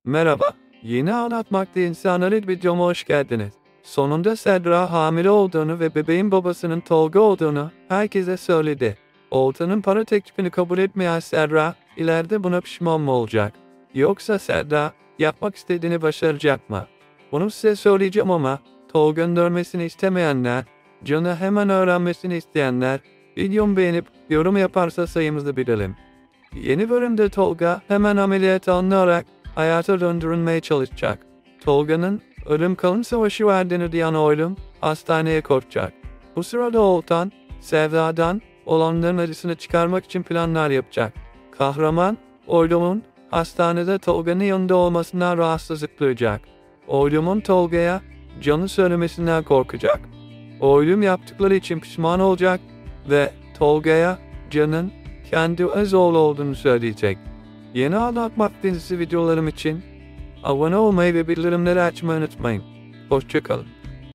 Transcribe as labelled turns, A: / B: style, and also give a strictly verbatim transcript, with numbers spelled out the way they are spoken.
A: Merhaba, yeni anlatmakta insanları videoma hoş geldiniz. Sonunda Serra hamile olduğunu ve bebeğin babasının Tolga olduğunu herkese söyledi. Oltan'ın para teklifini kabul etmeyen Serra, ileride buna pişman mı olacak? Yoksa Serra, yapmak istediğini başaracak mı? Bunu size söyleyeceğim ama, Tolga'nın ölmesini istemeyenler, Can'ı hemen öğrenmesini isteyenler, videomu beğenip yorum yaparsa sayımızı bilelim. Yeni bölümde Tolga hemen ameliyat alınarak hayata döndürülmeye çalışacak. Tolga'nın ölüm kalım savaşı verdiğini duyan oğlum hastaneye koşacak. Bu sırada Oltan, Sevda'dan olanların acısını çıkarmak için planlar yapacak. Kahraman, oğlumun hastanede Tolga'nın yanında olmasından rahatsızlık duyacak. Oğlumun Tolga'ya Can'ı söylemesinden korkacak. Oğlum yaptıkları için pişman olacak ve Tolga'ya Can'ın kendi öz oğlu olduğunu söyleyecek. Yeni Anlatmak dizisi videolarım için abone olmayı ve bildirimleri açmayı unutmayın. Hoşça kalın.